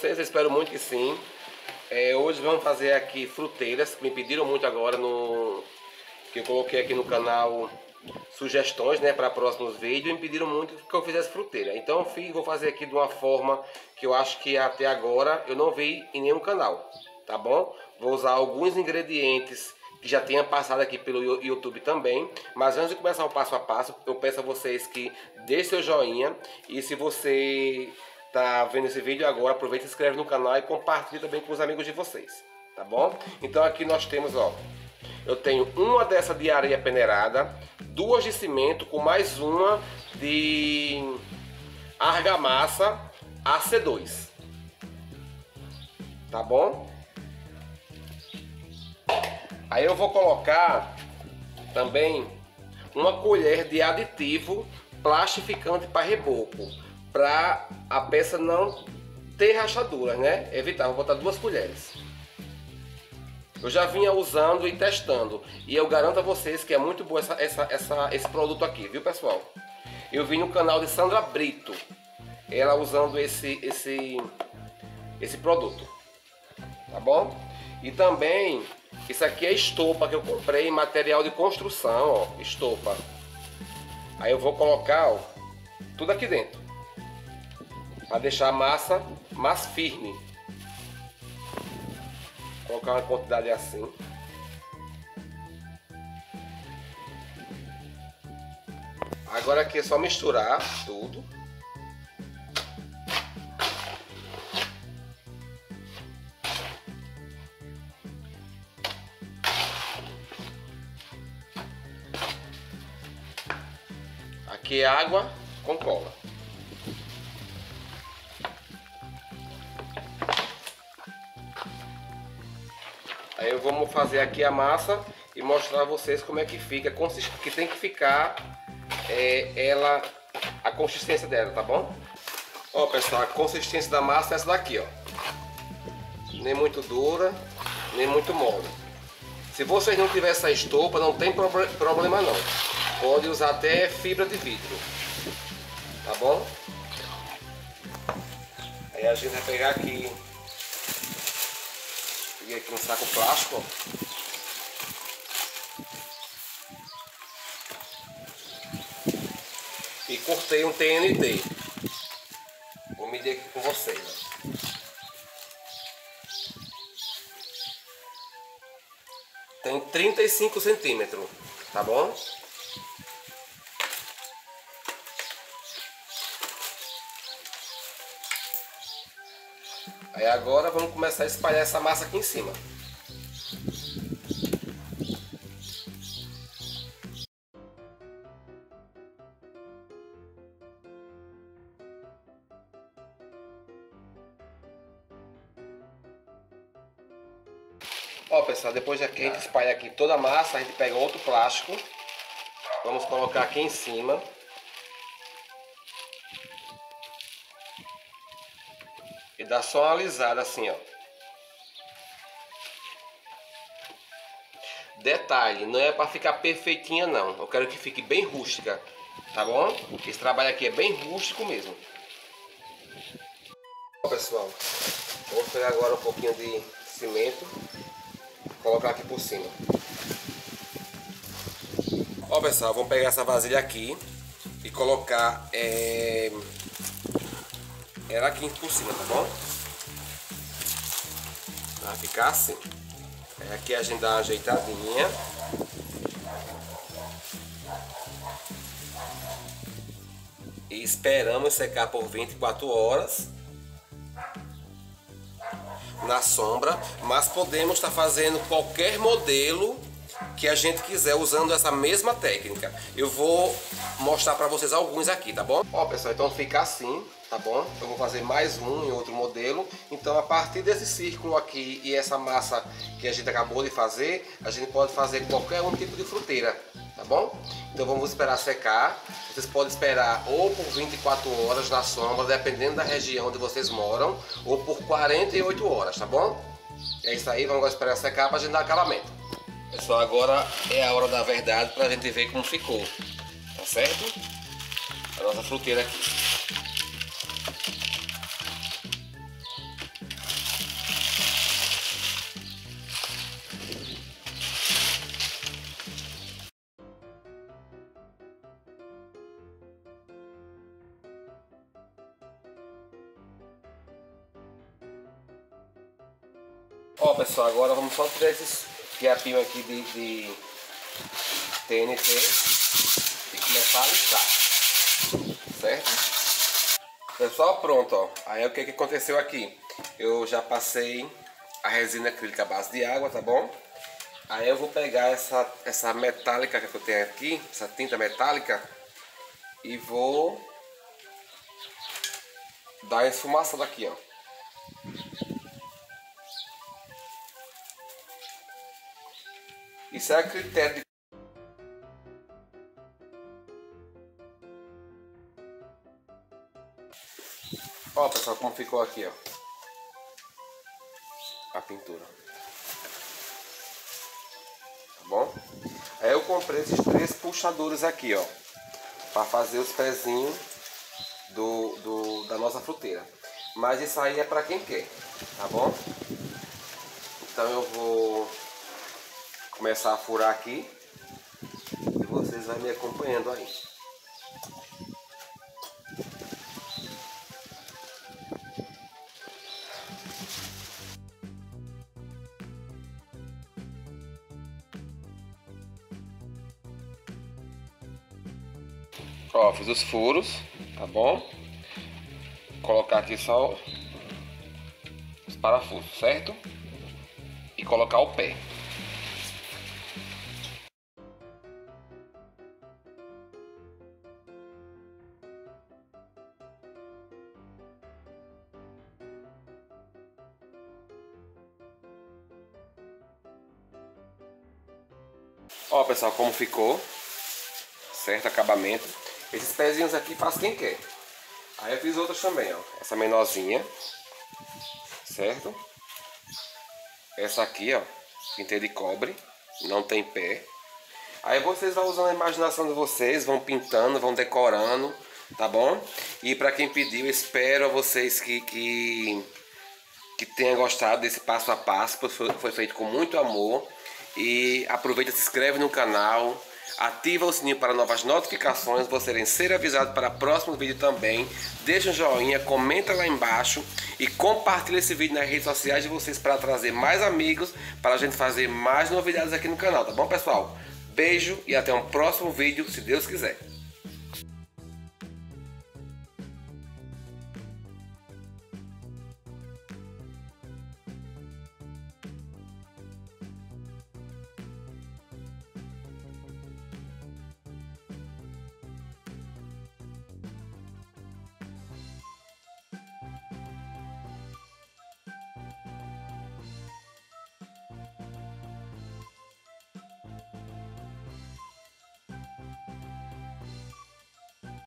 vocês, eu espero muito que sim. Hoje vamos fazer aqui fruteiras, que me pediram muito agora que eu coloquei aqui no canal sugestões, né, para próximos vídeos, e me pediram muito que eu fizesse fruteira. Então vou fazer aqui de uma forma que eu acho que até agora eu não vi em nenhum canal, tá bom? Vou usar alguns ingredientes que já tenha passado aqui pelo YouTube também, mas antes de começar o passo a passo, eu peço a vocês que deixem seu joinha, e se você tá vendo esse vídeo agora, aproveita e se inscreve no canal e compartilha também com os amigos de vocês, tá bom? Então aqui nós temos, ó, eu tenho uma dessa de areia peneirada, duas de cimento com mais uma de argamassa AC2, tá bom? Aí eu vou colocar também uma colher de aditivo plastificante para reboco, para a peça não ter rachaduras, né? Evitar, vou botar 2 colheres. Eu já vinha usando e testando, e eu garanto a vocês que é muito bom esse produto aqui, viu, pessoal? Eu vi no canal de Sandra Brito, ela usando esse produto, tá bom? E também, isso aqui é estopa que eu comprei, material de construção, ó, estopa. Aí eu vou colocar, ó, tudo aqui dentro, para deixar a massa mais firme. Vou colocar uma quantidade assim. Agora aqui é só misturar tudo. Aqui é água com cola. Aí eu vou fazer aqui a massa e mostrar a vocês como é que fica, que tem que ficar a consistência dela, tá bom? Ó, pessoal, a consistência da massa é essa daqui, ó. Nem muito dura, nem muito mole. Se vocês não tiverem essa estopa, não tem problema não. Pode usar até fibra de vidro, tá bom? Aí a gente vai pegar aqui, peguei aqui um saco plástico, ó. E cortei um TNT. Vou medir aqui com vocês, ó. Tem 35 centímetros, tá bom? Aí agora vamos começar a espalhar essa massa aqui em cima. Ó, pessoal, depois de que a gente espalha aqui toda a massa, a gente pega outro plástico. Vamos colocar aqui em cima. E dá só uma alisada assim, ó. Detalhe, não é para ficar perfeitinha não. Eu quero que fique bem rústica, tá bom? Esse trabalho aqui é bem rústico mesmo. Ó, pessoal, vou pegar agora um pouquinho de cimento, colocar aqui por cima. Ó, pessoal, vamos pegar essa vasilha aqui e colocar ela aqui por cima, tá bom? Vai ficar assim. Aqui a gente dá uma ajeitadinha. E esperamos secar por 24 horas na sombra, mas podemos estar fazendo qualquer modelo que a gente quiser usando essa mesma técnica. Eu vou mostrar para vocês alguns aqui, tá bom? Ó, pessoal, então fica assim, tá bom? Eu vou fazer mais um em outro modelo. Então a partir desse círculo aqui e essa massa que a gente acabou de fazer, a gente pode fazer qualquer um tipo de fruteira, tá bom? Então vamos esperar secar. Vocês podem esperar ou por 24 horas na sombra, dependendo da região onde vocês moram, ou por 48 horas, tá bom? É isso aí, vamos esperar secar para a gente dar acabamento. Pessoal, agora é a hora da verdade para a gente ver como ficou, tá certo? A nossa fruteira aqui. Ó, pessoal, agora vamos só tirar esses fiapinhos aqui de TNT e começar a listar, certo? Pessoal, pronto, ó. Aí o que aconteceu aqui? Eu já passei a resina acrílica à base de água, tá bom? Aí eu vou pegar essa metálica que eu tenho aqui, essa tinta metálica, e vou dar uma esfumaçada aqui, ó. Isso é a critério de... Ó, pessoal, como ficou aqui, ó, a pintura. Tá bom? Aí eu comprei esses 3 puxadores aqui, ó, para fazer os pezinhos da nossa fruteira. Mas isso aí é para quem quer, tá bom? Então eu vou começar a furar aqui e vocês vão me acompanhando aí. Ó, fiz os furos, tá bom? Vou colocar aqui só os parafusos, certo? E colocar o pé. Ó, pessoal, como ficou, certo? Acabamento. Esses pezinhos aqui faz quem quer. Aí eu fiz outras também, ó. Essa menorzinha, certo? Essa aqui, ó, pintei de cobre, não tem pé. Aí vocês vão usando a imaginação de vocês, vão pintando, vão decorando, tá bom? E para quem pediu, espero a vocês que tenham gostado desse passo a passo, pois foi feito com muito amor. E aproveita, se inscreve no canal, ativa o sininho para novas notificações, vocês serem avisados para próximo vídeo também. Deixa um joinha, comenta lá embaixo e compartilha esse vídeo nas redes sociais de vocês para trazer mais amigos, para a gente fazer mais novidades aqui no canal, tá bom, pessoal? Beijo e até um próximo vídeo, se Deus quiser.